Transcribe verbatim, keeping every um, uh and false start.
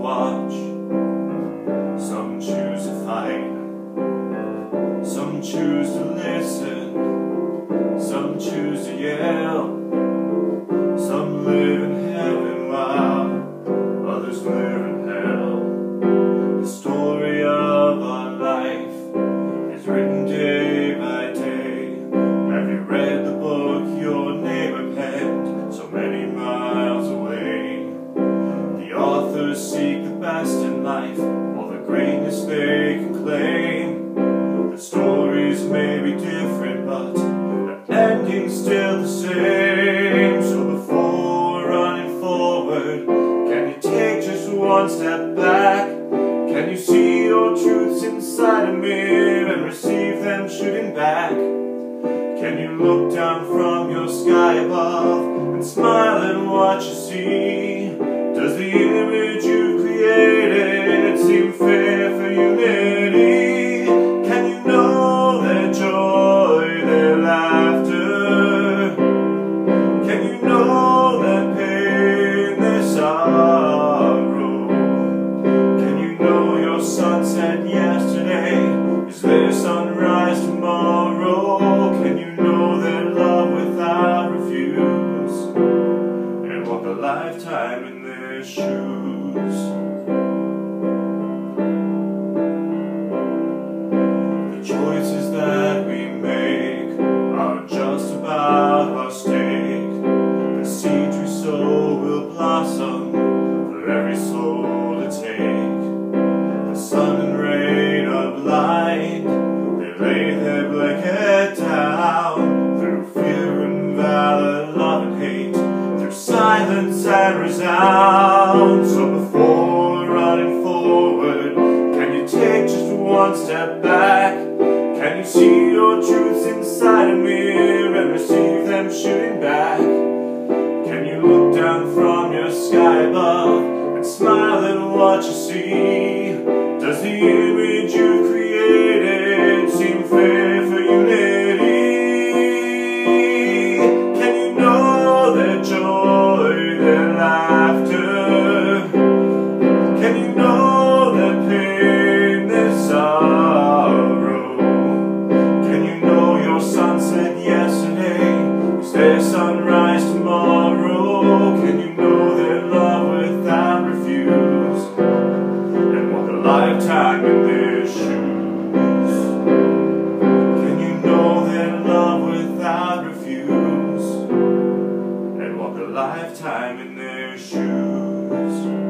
watch. Some choose to fight, some choose to listen, some choose to yell. Some live in heaven while others live in hell. The story of our life is written day by day. Have you read the book your neighbor penned so many miles away? The authors seek the best in life, all the greatness they can claim. The stories may be different, but the ending's still the same. So before running forward, can you take just one step back? Can you see your truths inside a mirror and receive them shooting back? Can you look down from your sky above and smile at what you see? Does the image you created seem fair for unity? Can you know their joy, their laughter? Can you know their pain, their sorrow? Can you know your sunset yesterday is their sunrise tomorrow? Can you know their love without refuse and walk a lifetime in their shoes? The choices that we make are just about our stake. The seeds we sow will blossom for every soul to take. The sun and rain are blind, they lay their blanket down. Through fear and valor, love and hate, through silence and resound. So before running forward, can you take just one step back? Can you see your truths inside a mirror and receive them shooting back? Can you look down from your sky above and smile at what you see? Does the image you created seem fair for unity? Can you know their joy, their laughter? Can you know their pain, their sorrow? Can you know your sunset yesterday is their sunrise tomorrow? Can you know their love without refuse and walk a lifetime in their shoes? Can you know their love without refuse and walk a lifetime in their shoes?